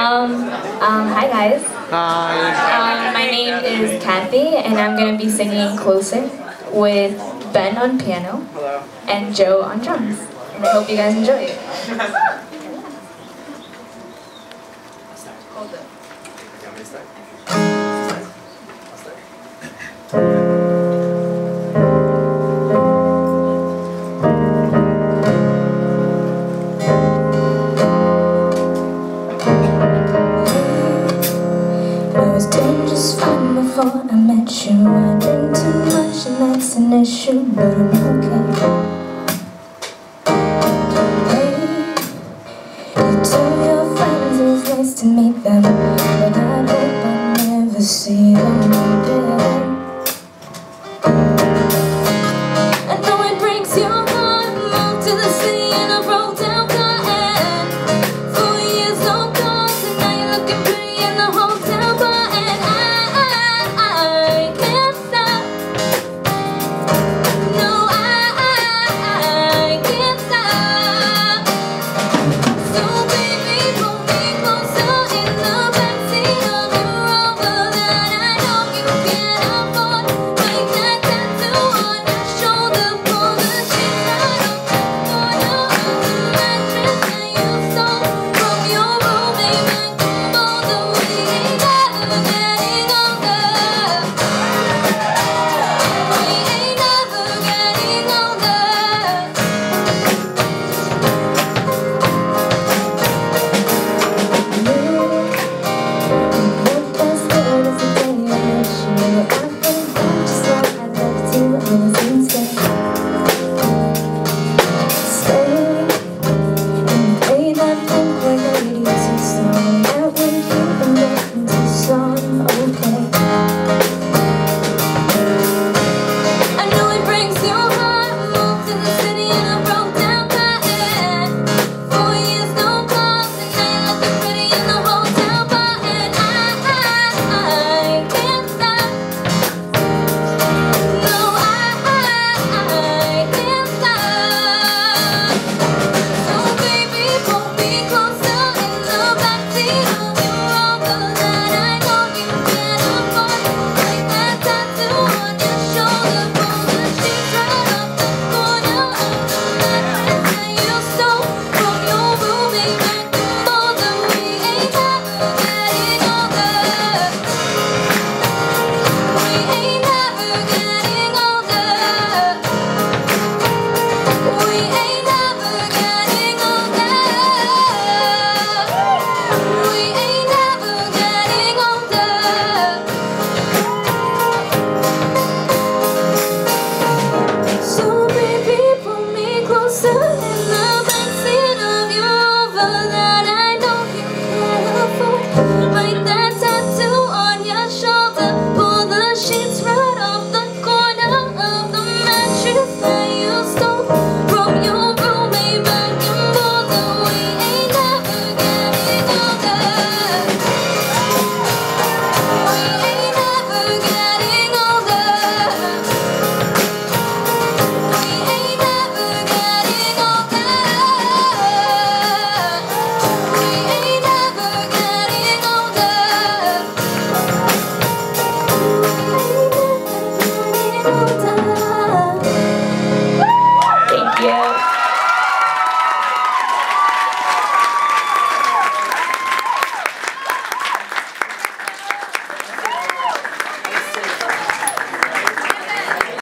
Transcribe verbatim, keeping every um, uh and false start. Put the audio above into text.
Um, um, hi guys. Hi. Um, my name is Kathy, and I'm going to be singing Closer with Ben on piano and Joe on drums. And I hope you guys enjoy it. Hold it. I was doing just fine before I met you. I drink too much and that's an issue, but I'm okay. Hey, you tell your friends it's nice to meet them, but I hope I never see them again.